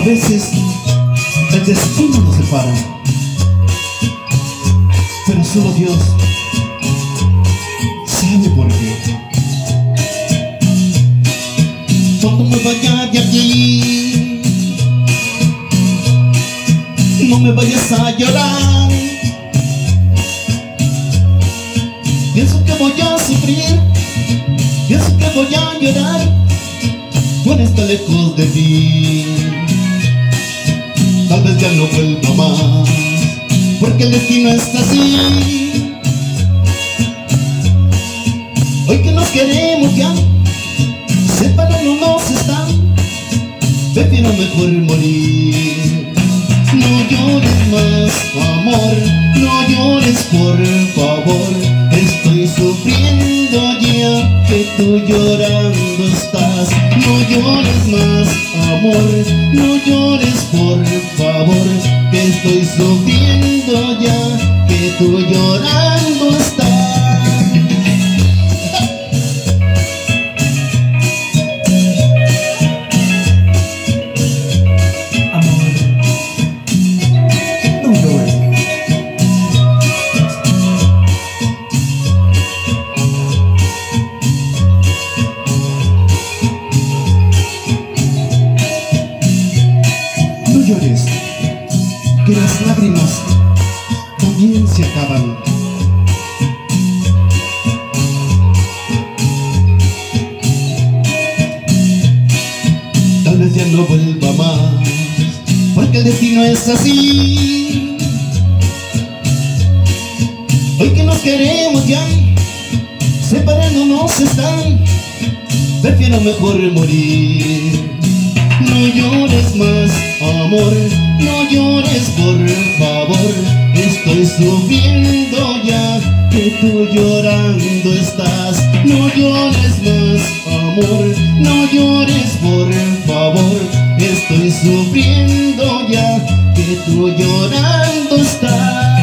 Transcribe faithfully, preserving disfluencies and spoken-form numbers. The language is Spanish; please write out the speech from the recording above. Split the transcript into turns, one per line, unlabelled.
veces el destino nos separa, pero solo Dios sabe por qué. Cuando me vaya de aquí, no me vayas a llorar. Pienso que voy a sufrir, pienso que voy a llorar por estar lejos de ti. Tal vez ya no vuelva más, porque el destino es así. Hoy que nos queremos ya, separándonos están, prefiero mejor morir. No llores más, amor, no llores por favor. Estoy sufriendo ya que tú llorando estás. No llores más, amor, no llores por favor, que estoy sufriendo ya que tú llorando estás. No llores, que las lágrimas también se acaban. Tal vez ya no vuelva más, porque el destino es así. Hoy que nos queremos ya, separándonos están, prefiero mejor morir. No llores más, amor, no llores por favor. Estoy sufriendo ya que tú llorando estás. No llores más, amor, no llores por favor. Estoy sufriendo ya que tú llorando estás.